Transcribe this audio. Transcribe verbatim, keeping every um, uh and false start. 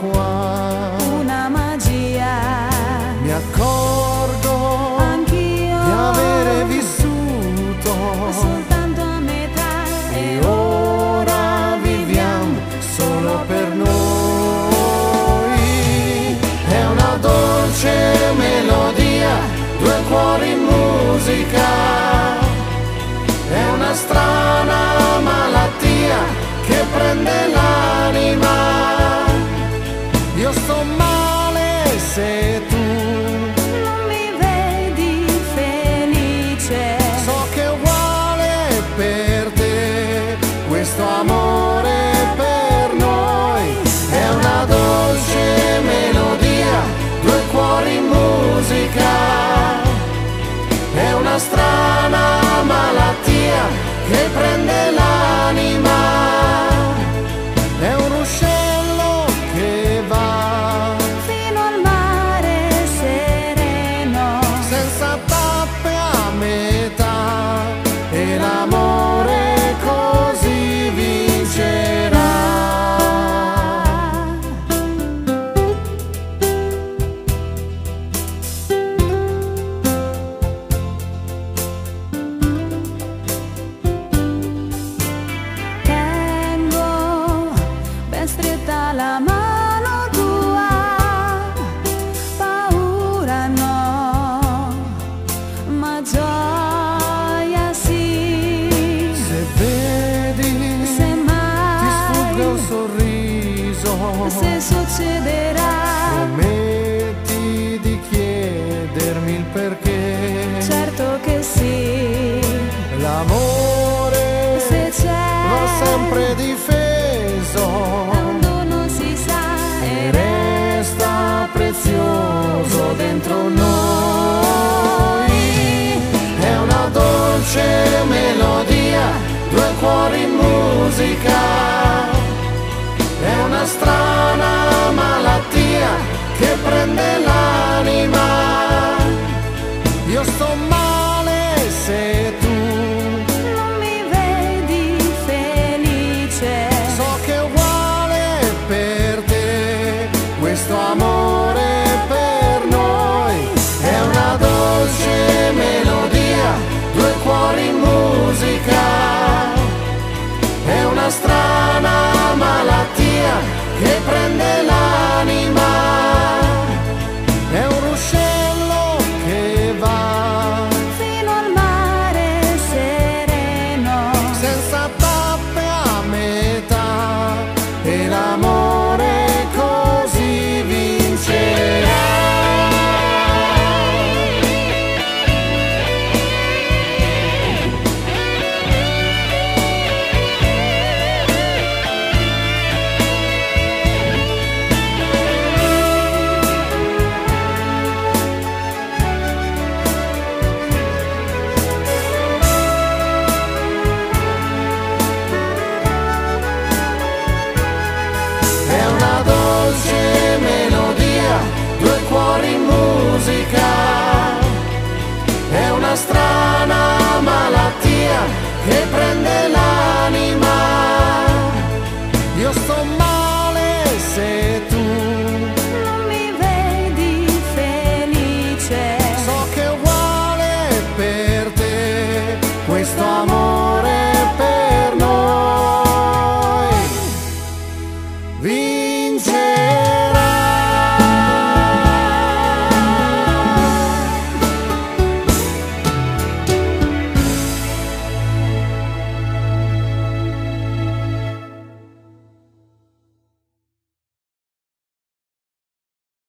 qua. Una magia. Mi accorgo Anch'io di avere vissuto soltanto a metà. e ora viviamo solo per noi. È una dolce melodia, due cuori in musica. È una strana malattia che prende l'anima. Io sto male se tu Non mi vedi felice. so che è uguale per te, questo amore per noi. È una dolce melodia, due cuori in musica. È una strana malattia che prende l'anima. È un ruscello che va Fino al mare sereno. senza tappe a metà e l'amore così vincerà. Tengo ben stretta la mano tua, paura no, ma gioia sì. Se vedi Se ti sfugge un mai, sorriso, se succederà, prometti di chiedermi il perché. certo che sì. L'amore Se c'è, va sempre difeso quando non si sa, e resta prezioso dentro noi. È una dolce melodia, due cuori in musica. È una strana malattia che prende l'anima. Io sto male se tu non mi vedi felice. so che è uguale per te, questo amore per noi. È una dolce melodia, due cuori in musica. È una strana malattia che prende l'anima. È un ruscello che va Fino al mare sereno. senza tappe a metà e l'amore così vincerà. È una dolce